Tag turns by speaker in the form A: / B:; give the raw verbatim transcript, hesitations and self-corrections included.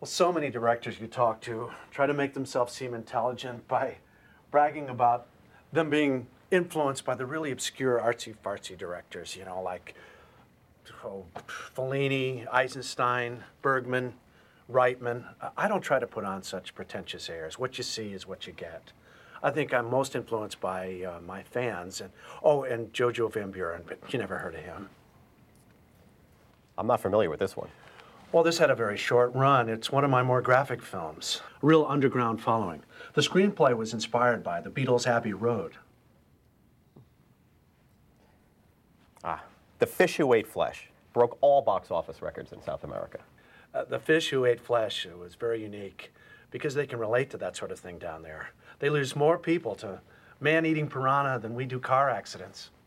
A: Well, so many directors you talk to try to make themselves seem intelligent by bragging about them being influenced by the really obscure artsy-fartsy directors, you know, like oh, Fellini, Eisenstein, Bergman, Reitman. I don't try to put on such pretentious airs. What you see is what you get. I think I'm most influenced by uh, my fans, and oh, and Jojo Van Buren, but you never heard of him.
B: I'm not familiar with this one.
A: Well, this had a very short run. It's one of my more graphic films. Real underground following. The screenplay was inspired by the Beatles' Abbey Road.
B: Ah, The Fish Who Ate Flesh broke all box office records in South America.
A: Uh, the Fish Who Ate Flesh was very unique because they can relate to that sort of thing down there. They lose more people to man-eating piranha than we do car accidents.